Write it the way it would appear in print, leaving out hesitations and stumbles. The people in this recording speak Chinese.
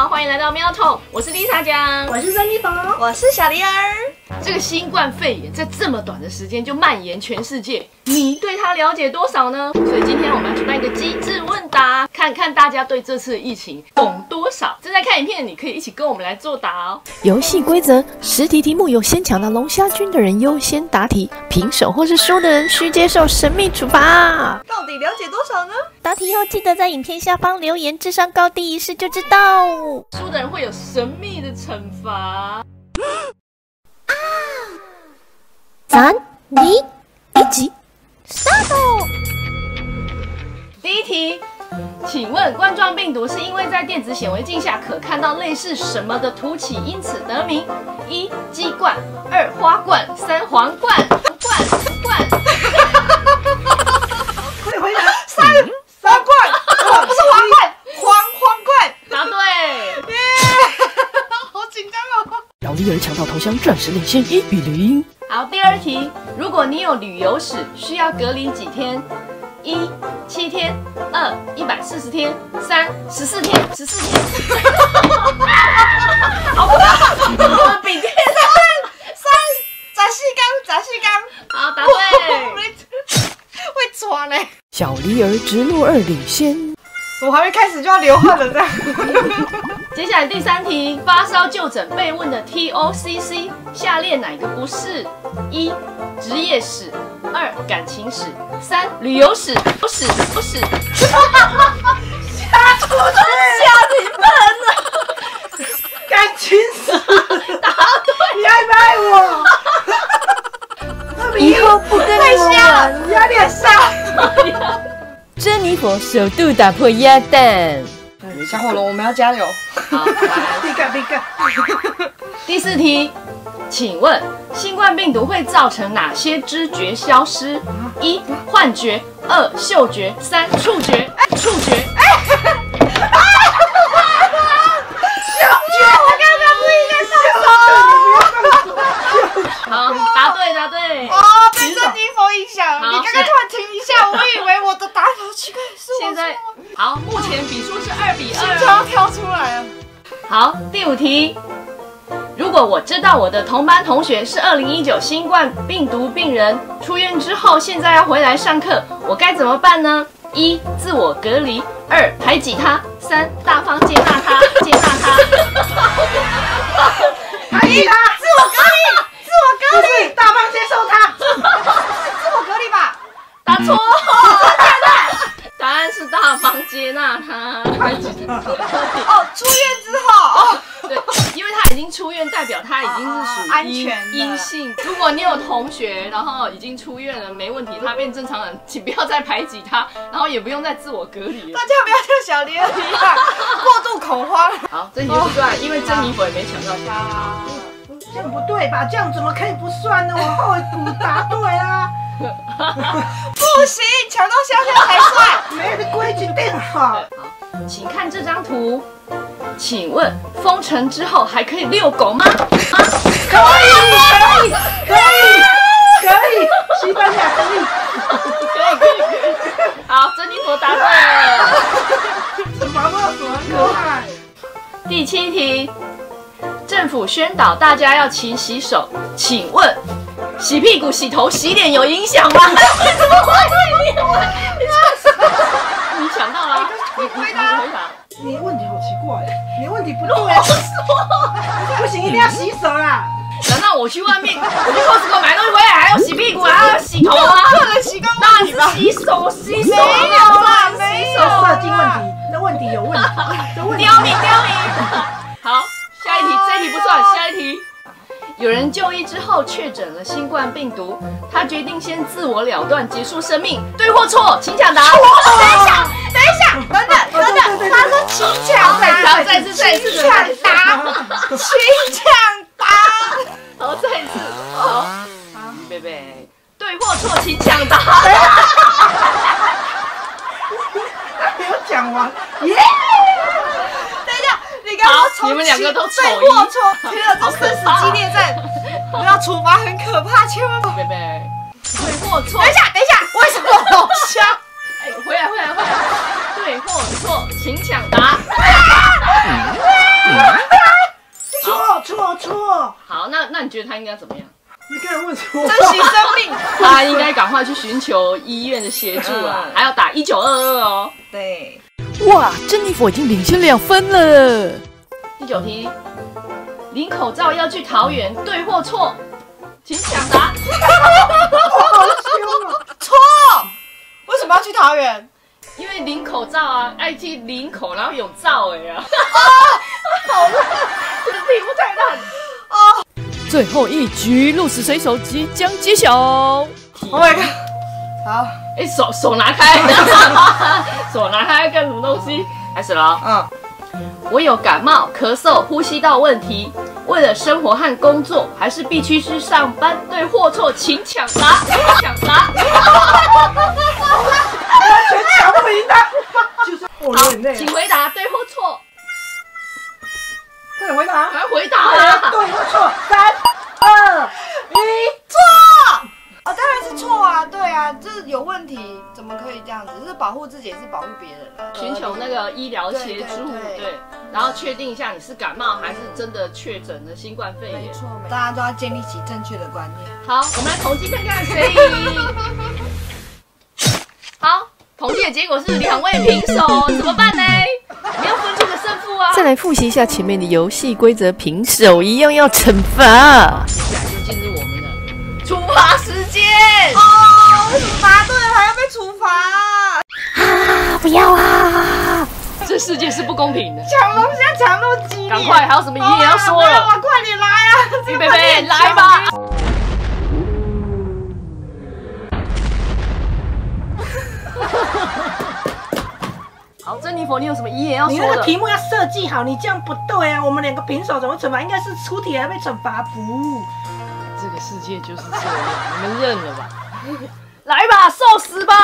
好，欢迎来到喵痛，我是丽莎酱， 我是珍妮佛， 我是小梨儿。 这个新冠肺炎在这么短的时间就蔓延全世界，你对它了解多少呢？所以今天我们要举办一个机智问答，看看大家对这次的疫情懂多少。正在看影片的你可以一起跟我们来作答哦。 游戏规则：10题题目由先抢到龙虾君的人优先答题，平手或是输的人需接受神秘处罚。 到底了解多少呢？ 答题后记得在影片下方留言，智商高低一试就知道。 输的人会有神秘的惩罚。 3、2、1， start！ 第一题，请问冠状病毒是因为在电子显微镜下可看到类似什么的凸起，因此得名？1. 鸡冠，2. 花冠，3. 皇冠。冠。 快回答。 三冠，不是皇冠，皇冠。 答对。 好紧张哦。 小梨儿抢到头香，暂时领先1比0。 好，第二题，如果你有旅游史，需要隔离几天？1. 7天，2. 140天，3. 14天。好可怕！我比天砸细缸。 好，答对。 会抓嘞。 小梨儿直落2领先。 我还没开始就要流汗了，这样。 接下来第三题，发烧就诊被问的 TOCC， 下列哪个不是？1. 职业史，2. 感情史，3. 旅游史。不是。 吓你笨了。 感情史， 答对。 你爱不爱我？ 以后不跟你玩。 你有点像。 珍妮佛首度打破鸭蛋。 小火龙，我们要加油。 好，来别个。 第四题，请问新冠病毒会造成哪些知觉消失？1. 幻觉，2. 嗅觉，3. 触觉。好，答对。 哦，被珍妮佛影响。 好你刚刚突然停一下，我以为我的答案好奇怪，是我现在好，目前比数是2比2。 心跳要跳出来了。 好，第五题，如果我知道我的同班同学是2019新冠病毒病人，出院之后现在要回来上课，我该怎么办呢？1. 自我隔离，2. 排挤他，3. 大方接纳他。 排挤他， 自我隔离， 大方接受他。 自我隔离吧。 答错，答案是大方接纳他，排挤他。 哦，出院之后，哦， 对，因为他已经出院，代表他已经是属于安全的阴性。如果你有同学，然后已经出院了，没问题，他变正常人，请不要再排挤他，然后也不用再自我隔离了大。家不要像小梨儿一样过度恐慌。 好，这题就不算，因为珍妮佛也没抢到下。 这样不对吧？这样怎么可以不算呢？我后股答对啊， 不行，抢到香香才算。 没的规矩定好。 好，请看这张图，请问封城之后还可以遛狗吗？ 可以，西班牙可以。 可以。好，珍妮佛答对了。 毛毛鼠很可爱。 第7题，政府宣导大家要勤洗手，请问洗屁股、洗头、洗脸有影响吗？你抢到了，你回答。 你的问题好奇怪，你的问题不对啊。不行，一定要洗手啦。 难道我去外面，我去 Costco 买东西回来还要洗屁股，还要洗头吗？ 个人习惯当然是洗手，洗手。 没有啦，没有啦。 射精问题，那问题有问题，这问题。 刁民。好，下一题，这一题不算，下一题。有人就医之后确诊了新冠病毒，他决定先自我了断，结束生命，对或错？请抢答。 等一下，等等，他说请抢答， 再次， 请抢答。 好，再一次。好，贝贝，对或错？请抢答。 没有讲完，耶！ 等一下，你刚刚好，你们两个都丑对或错？天啊，这生死激烈战，不要处罚很可怕，千万不。 贝贝，对或错？ 等一下，为什么龙虾？ 回来，对或错？请抢答。 那你觉得他应该怎么样？ 你刚才问错， 珍惜生命。 他应该赶快去寻求医院的协助啦，还要打1922哦。 对， 哇，珍妮佛已经领先2分了。 第9题，领口罩要去桃园，对或错？请抢答。 错。为什么要去桃园？ 因为领口罩啊，爱去领口，然后有罩哎呀。 好烂，这个题目太烂。 最后一局，鹿死谁手即将揭晓。 Oh my god！ 好， 哎，手拿开，手拿开干什么东西？开始了。我有感冒、咳嗽、呼吸道问题，为了生活和工作，还是必须去上班，对或错？请抢答，抢答。 全抢不赢他，就是我有点累了。 请回答对或错？ 快点回答， 赶快回答啊！ 对或错？3、2、1， 错。当然是错啊，对啊，这有问题，怎么可以这样子？这是保护自己，也是保护别人啊。 寻求那个医疗协助，对，然后确定一下你是感冒还是真的确诊了新冠肺炎。 没错，大家都要建立起正确的观念。 好，我们来统计看看谁赢。好，统计的结果是2位平手，怎么办呢？你要分出个胜负啊！ 再来复习一下前面的游戏规则，平手一样要惩罚。 接下来就进入我们的处罚时间。 为什么答对了还要被处罚？ 啊，不要啊！ 这世界是不公平的。 抢龙虾抢那么激烈， 赶快，还有什么遗言要说了？ 快点来啊！ 预备备，来吧！好，珍妮佛，你有什么遗言要你那说的？ 个题目要设计好，你这样不对啊！我们2个平手怎么惩罚？应该是出题还被惩罚不？ 这个世界就是这样，你们认了吧？来吧，受死吧！